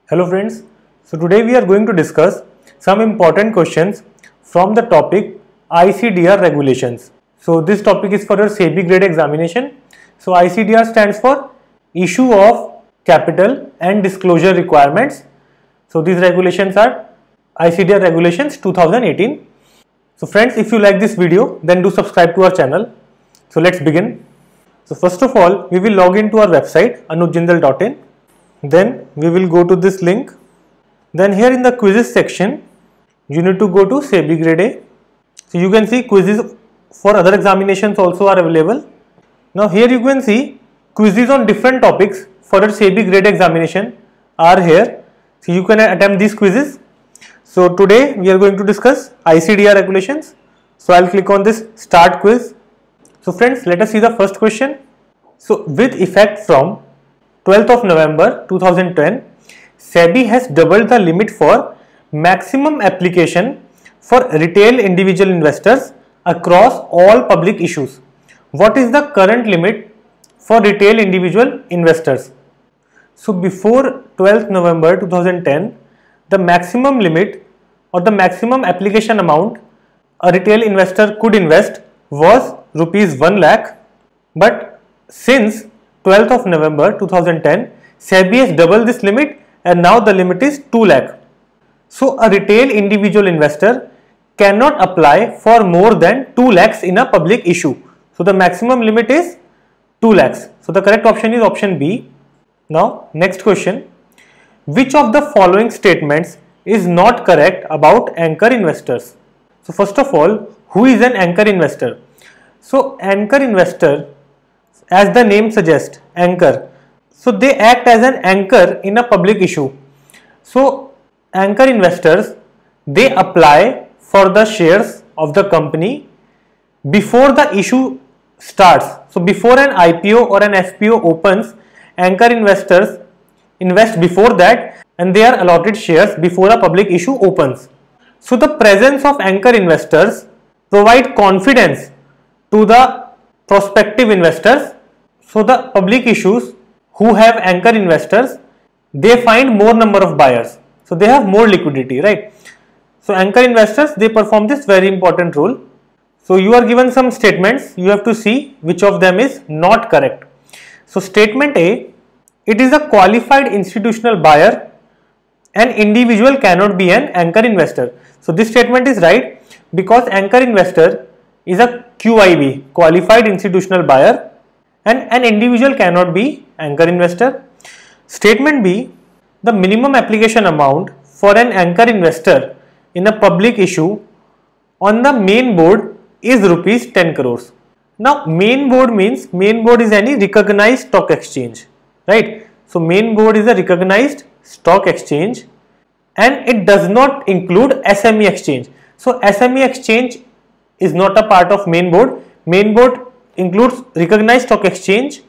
Hello friends, so today we are going to discuss some important questions from the topic ICDR Regulations. So this topic is for your SEBI Grade examination. So ICDR stands for Issue of Capital and Disclosure Requirements. So these regulations are ICDR Regulations 2018. So friends, if you like this video, then do subscribe to our channel. So let's begin. So first of all, we will log into our website anujjindal.in. Then we will go to this link. Then here in the quizzes section, you need to go to SEBI Grade A. So you can see quizzes for other examinations also are available. Now here you can see quizzes on different topics for a SEBI Grade examination are here. So you can attempt these quizzes. So today we are going to discuss ICDR regulations. So I'll click on this start quiz. So friends, let us see the first question. So with effect from 12th of November 2010, SEBI has doubled the limit for maximum application for retail individual investors across all public issues. What is the current limit for retail individual investors? So before 12th November 2010, the maximum limit or the maximum application amount a retail investor could invest was rupees 1 lakh, but since 12th of November 2010, SEBI has doubled this limit and now the limit is 2 lakh. So a retail individual investor cannot apply for more than 2 lakhs in a public issue. So the maximum limit is 2 lakhs. So the correct option is option B. Now next question. Which of the following statements is not correct about anchor investors? So first of all, who is an anchor investor? So anchor investor, as the name suggests, anchor. So they act as an anchor in a public issue. So anchor investors, they apply for the shares of the company before the issue starts. So before an IPO or an FPO opens, anchor investors invest before that and they are allotted shares before a public issue opens. So the presence of anchor investors provide confidence to the prospective investors. So the public issues who have anchor investors, they find more number of buyers. So they have more liquidity, right? So anchor investors, they perform this very important role. So you are given some statements, you have to see which of them is not correct. So statement A, it is a qualified institutional buyer. An individual cannot be an anchor investor. So this statement is right because anchor investor is a QIB, qualified institutional buyer, and an individual cannot be anchor investor. Statement B, the minimum application amount for an anchor investor in a public issue on the main board is rupees 10 crores. Now main board means main board is any recognized stock exchange, right? So main board is a recognized stock exchange and it does not include SME exchange. So SME exchange is not a part of main board. Main board includes recognized stock exchange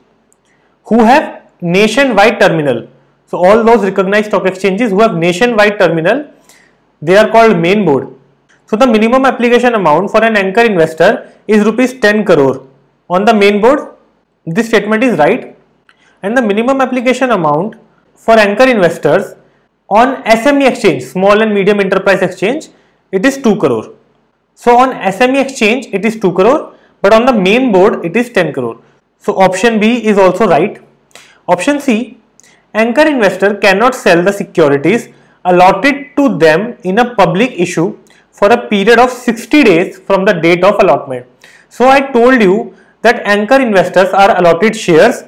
who have nationwide terminal. So all those recognized stock exchanges who have nationwide terminal, they are called main board. So the minimum application amount for an anchor investor is rupees 10 crore on the main board. This statement is right. And the minimum application amount for anchor investors on SME exchange, small and medium enterprise exchange, it is 2 crore. So on SME exchange it is 2 crore, but on the main board it is 10 crore. So option B is also right. Option C, anchor investor cannot sell the securities allotted to them in a public issue for a period of 60 days from the date of allotment. So I told you that anchor investors are allotted shares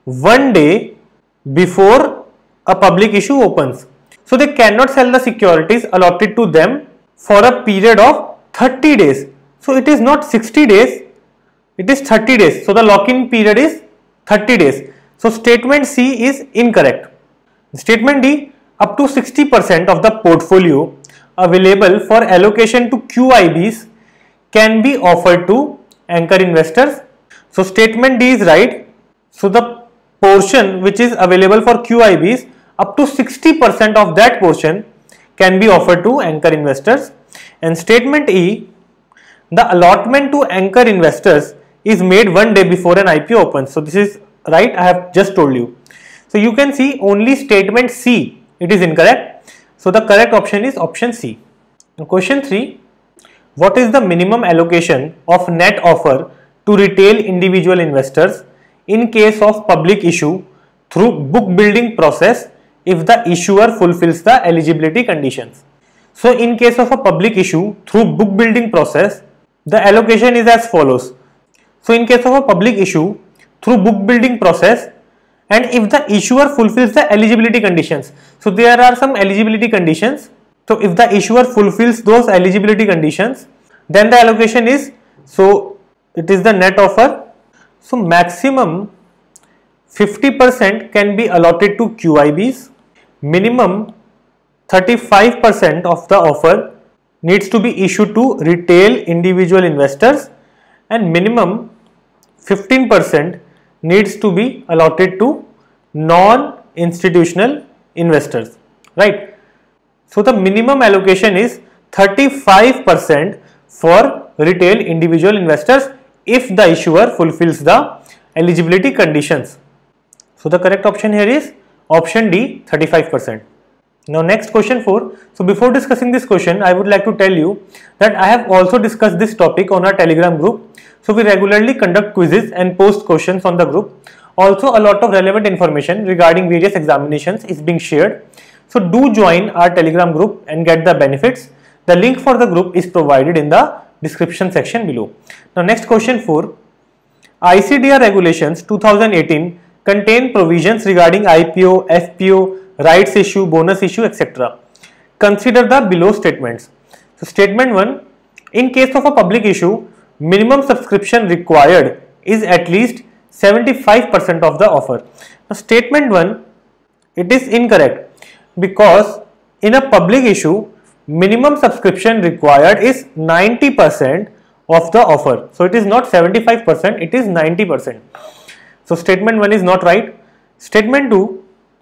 1 day before a public issue opens. So they cannot sell the securities allotted to them for a period of 30 days. So it is not 60 days, it is 30 days. So the lock-in period is 30 days. So statement C is incorrect. Statement D, up to 60% of the portfolio available for allocation to QIBs can be offered to anchor investors. So statement D is right. So the portion which is available for QIBs, up to 60% of that portion can be offered to anchor investors. And statement E, the allotment to anchor investors is made 1 day before an IPO opens. So this is right, I have just told you. So you can see only statement C It is incorrect. So the correct option is option C. Now question 3. What is the minimum allocation of net offer to retail individual investors in case of public issue through book building process if the issuer fulfills the eligibility conditions? So in case of a public issue through book building process, the allocation is as follows. So in case of a public issue through book building process, and if the issuer fulfills the eligibility conditions, so there are some eligibility conditions. So if the issuer fulfills those eligibility conditions, then the allocation is, so it is the net offer. So maximum 50% can be allotted to QIBs, minimum 35% of the offer needs to be issued to retail individual investors, and minimum 15% needs to be allotted to non-institutional investors, right? So the minimum allocation is 35% for retail individual investors if the issuer fulfills the eligibility conditions. So the correct option here is option D, 35%. Now next question 4. So before discussing this question, I would like to tell you that I have also discussed this topic on our Telegram group. So we regularly conduct quizzes and post questions on the group. Also a lot of relevant information regarding various examinations is being shared. So do join our Telegram group and get the benefits. The link for the group is provided in the description section below. Now next question 4. ICDR Regulations 2018 contain provisions regarding IPO, FPO, rights issue, bonus issue, etc. Consider the below statements. So statement 1. In case of a public issue, minimum subscription required is at least 75% of the offer. Now statement 1, it is incorrect, because in a public issue, minimum subscription required is 90% of the offer. So it is not 75%, it is 90%. So statement 1 is not right. Statement 2,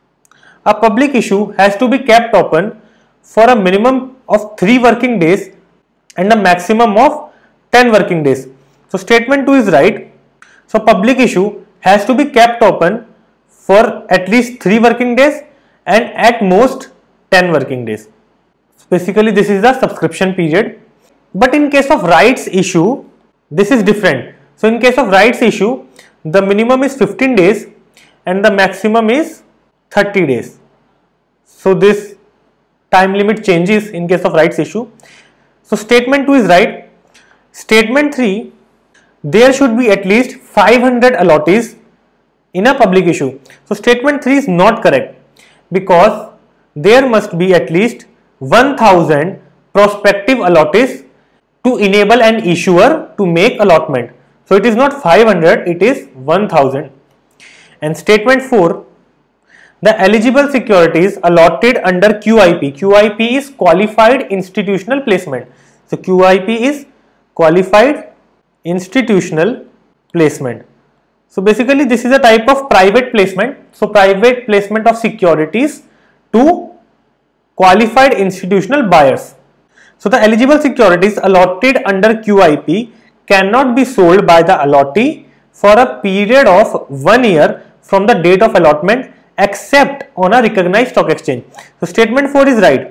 a public issue has to be kept open for a minimum of 3 working days and a maximum of 10 working days. So statement 2 is right. So public issue has to be kept open for at least 3 working days and at most 10 working days. So basically this is the subscription period. But in case of rights issue, this is different. So in case of rights issue, the minimum is 15 days and the maximum is 30 days. So this time limit changes in case of rights issue. So statement 2 is right. Statement 3, there should be at least 500 allottees in a public issue. So statement 3 is not correct, because there must be at least 1000 prospective allottees to enable an issuer to make allotment. So it is not 500, it is 1000. And statement 4, the eligible securities allotted under QIP. QIP is qualified institutional placement. So QIP is qualified institutional placement. So basically this is a type of private placement. So private placement of securities to qualified institutional buyers. So the eligible securities allotted under QIP cannot be sold by the allottee for a period of 1 year from the date of allotment except on a recognized stock exchange. So statement 4 is right.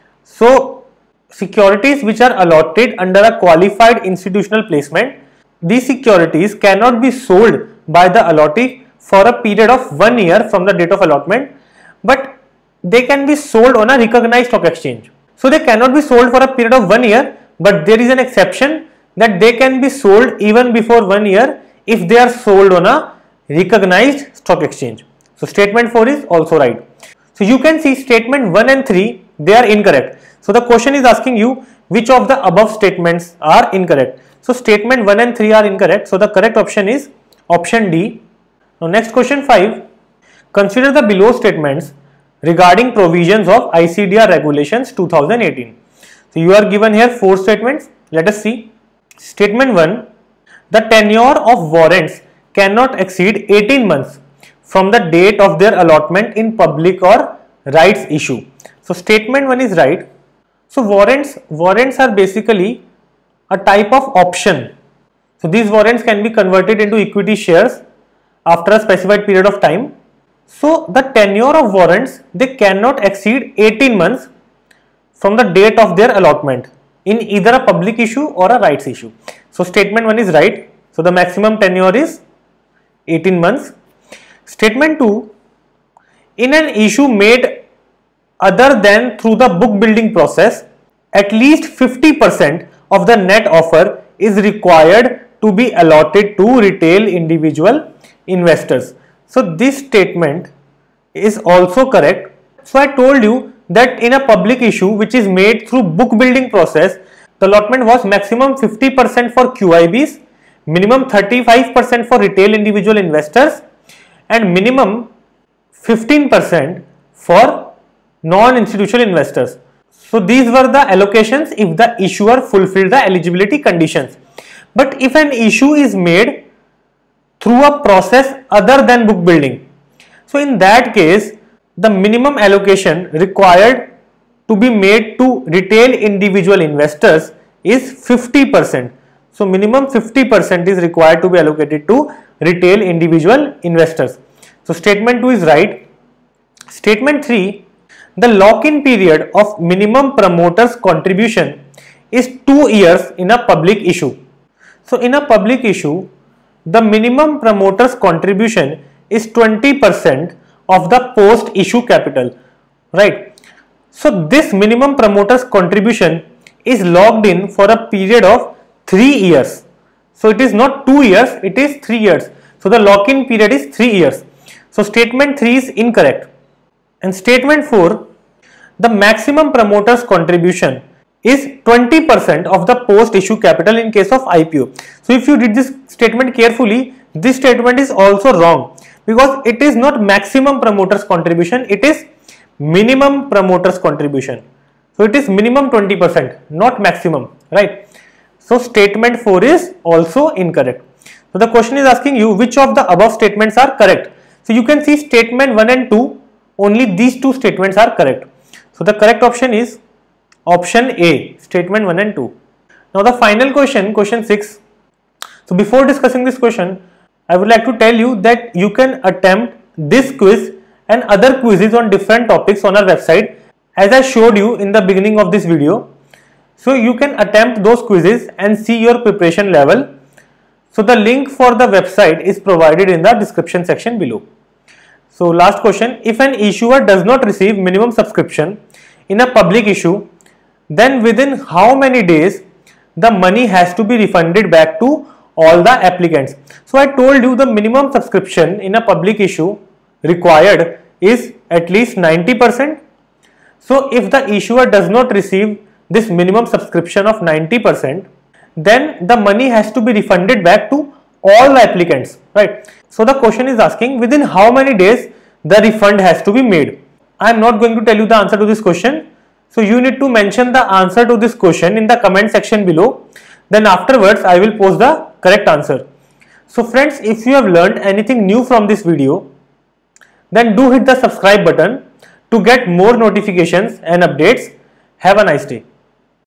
So securities which are allotted under a qualified institutional placement, these securities cannot be sold by the allottee for a period of 1 year from the date of allotment, but they can be sold on a recognized stock exchange. So they cannot be sold for a period of 1 year, but there is an exception that they can be sold even before 1 year if they are sold on a recognized stock exchange. So statement 4 is also right. So you can see statement 1 and 3, they are incorrect. So the question is asking you which of the above statements are incorrect. So statement 1 and 3 are incorrect. So the correct option is option D. Now next question 5. Consider the below statements regarding provisions of ICDR Regulations 2018. So you are given here 4 statements. Let us see. Statement 1. The tenure of warrants cannot exceed 18 months from the date of their allotment in public or rights issue. So statement 1 is right. So warrants are basically a type of option. So these warrants can be converted into equity shares after a specified period of time. So the tenure of warrants, they cannot exceed 18 months from the date of their allotment in either a public issue or a rights issue. So statement 1 is right. So the maximum tenure is 18 months. Statement 2, in an issue made other than through the book building process, at least 50% of the net offer is required to be allotted to retail individual investors. So this statement is also correct. So I told you that in a public issue which is made through book building process, the allotment was maximum 50% for QIBs, minimum 35% for retail individual investors, and minimum 15% for non-institutional investors. So these were the allocations if the issuer fulfilled the eligibility conditions. But if an issue is made through a process other than book building, so in that case the minimum allocation required to be made to retail individual investors is 50%. So minimum 50% is required to be allocated to retail individual investors. So statement 2 is right. Statement 3, the lock-in period of minimum promoter's contribution is 2 years in a public issue. So in a public issue, the minimum promoter's contribution is 20% of the post issue capital, right? So this minimum promoter's contribution is locked in for a period of 3 years. So it is not 2 years, it is 3 years. So the lock-in period is 3 years. So statement 3 is incorrect. And statement 4, the maximum promoter's contribution is 20% of the post issue capital in case of IPO. So if you read this statement carefully, this statement is also wrong, because it is not maximum promoter's contribution, it is minimum promoter's contribution. So it is minimum 20%, not maximum, right? So statement 4 is also incorrect. So the question is asking you which of the above statements are correct. So you can see statement 1 and 2, only these two statements are correct. So the correct option is option A, statement 1 and 2. Now the final question, question 6. So before discussing this question, I would like to tell you that you can attempt this quiz and other quizzes on different topics on our website, as I showed you in the beginning of this video. So you can attempt those quizzes and see your preparation level. So the link for the website is provided in the description section below. So last question, if an issuer does not receive minimum subscription in a public issue, then within how many days the money has to be refunded back to all the applicants? So I told you the minimum subscription in a public issue required is at least 90%. So if the issuer does not receive this minimum subscription of 90%, then the money has to be refunded back to all the applicants, right? So the question is asking within how many days the refund has to be made. I am not going to tell you the answer to this question. So you need to mention the answer to this question in the comment section below. Then afterwards I will post the correct answer. So friends, if you have learned anything new from this video, then do hit the subscribe button to get more notifications and updates. Have a nice day.